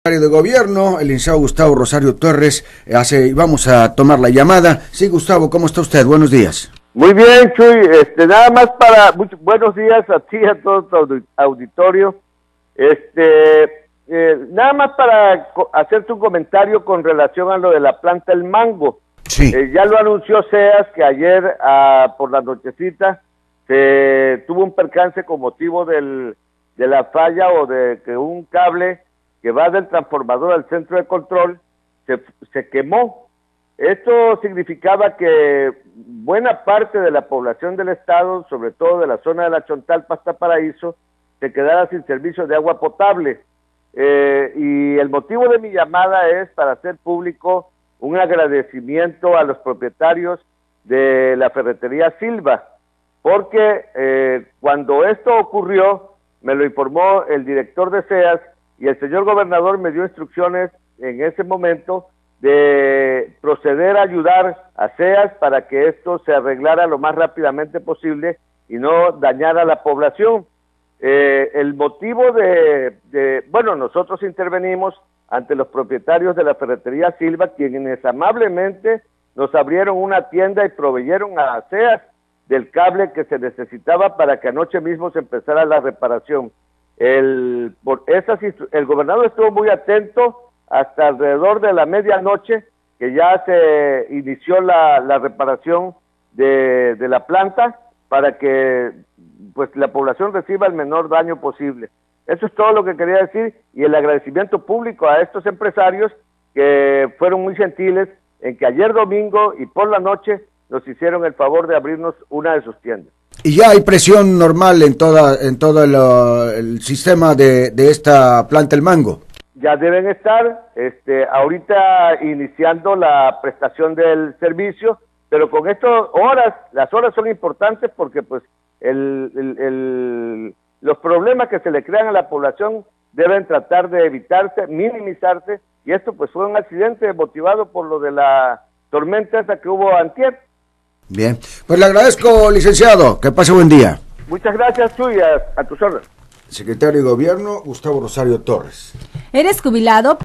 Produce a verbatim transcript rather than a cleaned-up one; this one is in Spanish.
De gobierno, el licenciado Gustavo Rosario Torres, hace, vamos a tomar la llamada. Sí, Gustavo, ¿cómo está usted? Buenos días. Muy bien, Chuy, este, nada más para, muy, buenos días a ti, a todo tu auditorio, este, eh, nada más para hacerte un comentario con relación a lo de la planta El Mango. Sí. Eh, ya lo anunció SEAS que ayer ah, por la nochecita se tuvo un percance con motivo del, de la falla o de que un cable que va del transformador al centro de control, se, se quemó. Esto significaba que buena parte de la población del estado, sobre todo de la zona de la Chontalpa hasta Paraíso, se quedara sin servicio de agua potable. Eh, y el motivo de mi llamada es para hacer público un agradecimiento a los propietarios de la ferretería Silva, porque eh, cuando esto ocurrió, me lo informó el director de SEAS, y el señor gobernador me dio instrucciones en ese momento de proceder a ayudar a SEAS para que esto se arreglara lo más rápidamente posible y no dañara a la población. Eh, el motivo de, de, bueno, nosotros intervenimos ante los propietarios de la ferretería Silva, quienes amablemente nos abrieron una tienda y proveyeron a SEAS del cable que se necesitaba para que anoche mismo se empezara la reparación. El, por esas, el gobernador estuvo muy atento hasta alrededor de la medianoche, que ya se inició la, la reparación de, de la planta para que pues la población reciba el menor daño posible. Eso es todo lo que quería decir, y el agradecimiento público a estos empresarios que fueron muy gentiles en que ayer domingo y por la noche nos hicieron el favor de abrirnos una de sus tiendas. Y ya hay presión normal en toda en todo el, el sistema de, de esta planta El Mango. Ya deben estar este, ahorita iniciando la prestación del servicio, pero con estas horas, las horas son importantes porque pues el, el, el, los problemas que se le crean a la población deben tratar de evitarse, minimizarse, y esto pues fue un accidente motivado por lo de la tormenta esa que hubo antier. Bien, pues le agradezco, licenciado, que pase buen día. Muchas gracias, Chuy, a, a tus órdenes. Secretario de Gobierno, Gustavo Rosario Torres. ¿Eres jubilado?